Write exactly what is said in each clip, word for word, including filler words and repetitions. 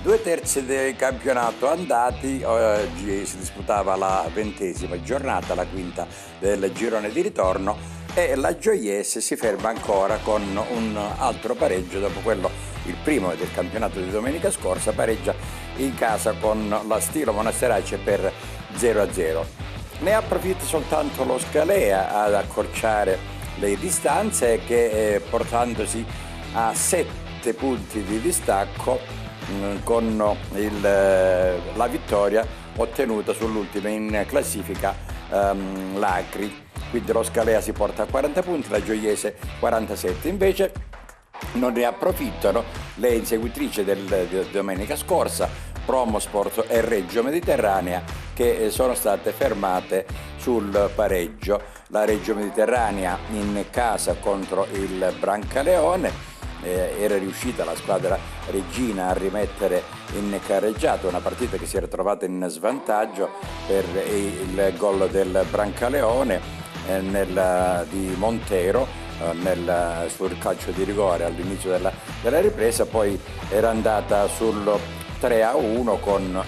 Due terzi del campionato andati, oggi si disputava la ventesima giornata, la quinta del girone di ritorno, e la Gioiese si ferma ancora con un altro pareggio dopo quello, il primo del campionato di domenica scorsa, pareggia in casa con la Stilo Monasterace per zero a zero. Ne approfitta soltanto lo Scalea ad accorciare le distanze che eh, portandosi a sette punti di distacco con il, la vittoria ottenuta sull'ultima in classifica um, l'Acri. Quindi lo Scalea si porta a quaranta punti, la Gioiese quarantasette. Invece non ne approfittano le inseguitrici del, di domenica scorsa, Promosport e Reggio Mediterranea, che sono state fermate sul pareggio. La Reggio Mediterranea in casa contro il Brancaleone. Eh, era riuscita la squadra reggina a rimettere in carreggiata una partita che si era trovata in svantaggio per il gol del Brancaleone eh, nel, di Montero eh, nel, sul calcio di rigore all'inizio della, della ripresa. Poi era andata sul tre a uno con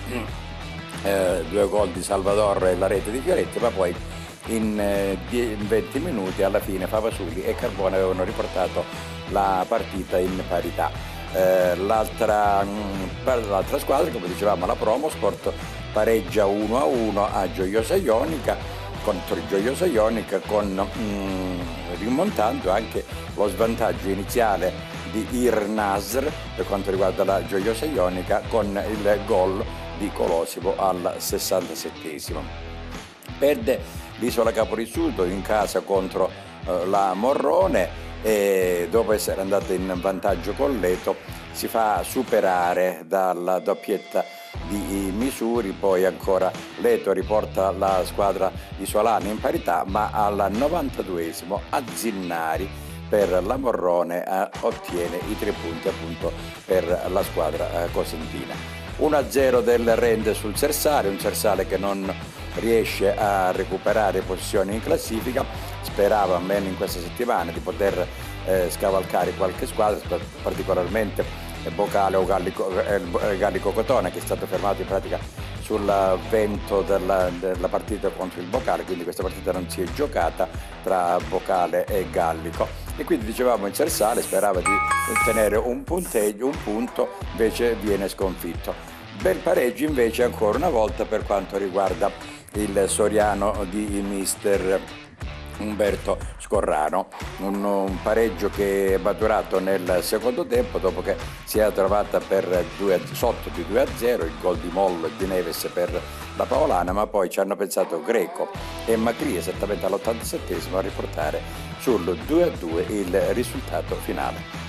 eh, due gol di Salvador e la rete di Fioretti, ma poi in, eh, in venti minuti alla fine Favasuli e Carbone avevano riportato la partita in parità. Eh, l'altra, l'altra squadra, come dicevamo, la Promosport, pareggia uno a uno a Gioiosa Ionica contro il Gioiosa Ionica, con, mm, rimontando anche lo svantaggio iniziale di Ir Nasr per quanto riguarda la Gioiosa Ionica, con il gol di Colosimo al sessantasettesimo. Perde l'Isola Caporizzuto in casa contro eh, la Morrone, e dopo essere andata in vantaggio con Leto si fa superare dalla doppietta di Misuri. Poi ancora Leto riporta la squadra isolana in parità, ma al novantaduesimo Azzinnari per la Morrone eh, ottiene i tre punti appunto per la squadra eh, cosentina. uno a zero del Rende sul Sersale, un Sersale che non riesce a recuperare posizioni in classifica. Sperava, almeno in questa settimana, di poter eh, scavalcare qualche squadra, particolarmente Bocale o Gallico, eh, Gallico Cotone, che è stato fermato in pratica sul vento della, della partita contro il Bocale, quindi questa partita non si è giocata tra Bocale e Gallico. E quindi dicevamo il Sersale sperava di ottenere un punteggio, un punto, invece viene sconfitto. Bel pareggio invece ancora una volta per quanto riguarda il Soriano di mister Umberto Scorrano, un, un pareggio che è maturato nel secondo tempo dopo che si era trovata per due, sotto di due a zero, il gol di Mollo e di Neves per la Paolana, ma poi ci hanno pensato Greco e Macri esattamente all'ottantasettesimo a riportare sul due a due il risultato finale.